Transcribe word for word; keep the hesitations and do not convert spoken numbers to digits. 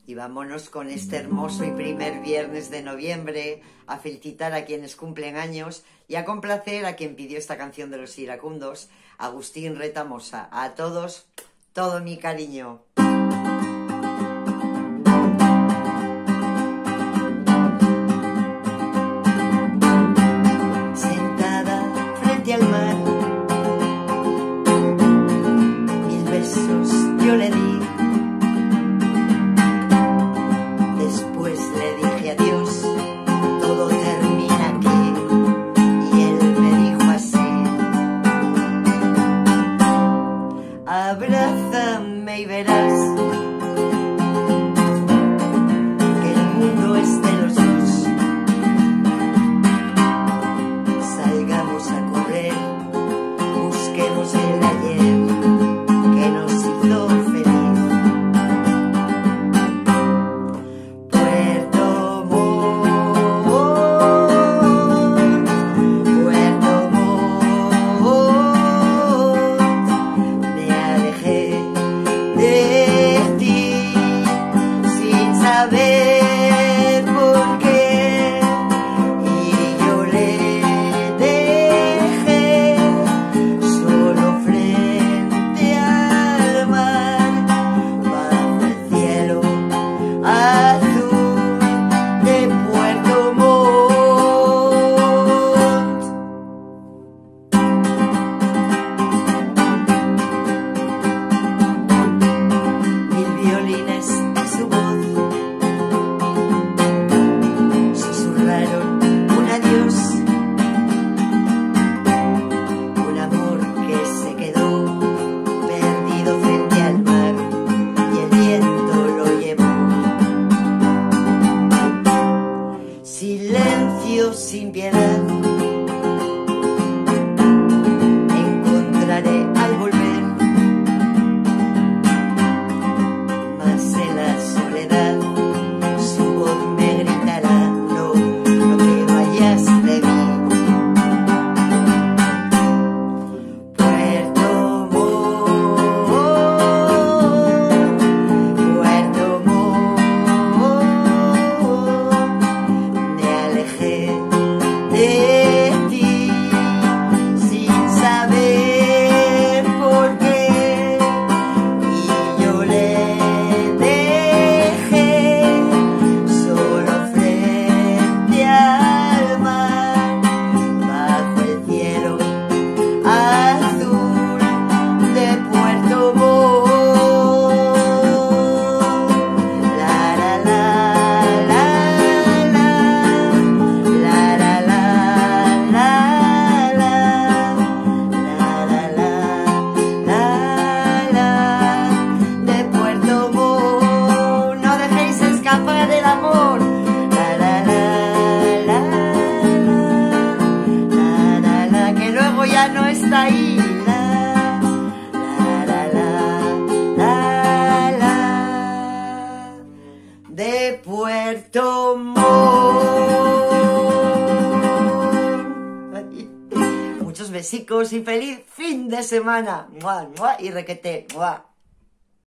Y vámonos con este hermoso y primer viernes de noviembre a felicitar a quienes cumplen años y a complacer a quien pidió esta canción de los iracundos, Agustín Retamosa. A todos, todo mi cariño. Sentada frente al mar, mil besos yo le di. Después le dije adiós, todo termina aquí. Y él me dijo así: abrázame y verás que el mundo es de los dos. Salgamos a correr, busquemos el ayer que nos hizo feliz. Saber por qué, y yo le dejé solo frente al mar, bajo el cielo azul de Puerto Montt. Mil violines y su voz un adiós, un amor que se quedó perdido frente al mar y el viento lo llevó. Silencio sin piedad encontraré al volver, mas en la soledad su voz me gritará: de ti, sin saber por qué, y yo le dejé solo frente al mar, bajo el cielo azul de Puerto Montt. La la la la la, la la la la la, la la la la, de Puerto Montt. No dejéis escapar el amor. La la la la la, la la, que luego ya no está ahí. La la la la la, de Puerto Montt. Muchos besicos y feliz fin de semana. ¡Mua, mua! Y requete. ¡Mua!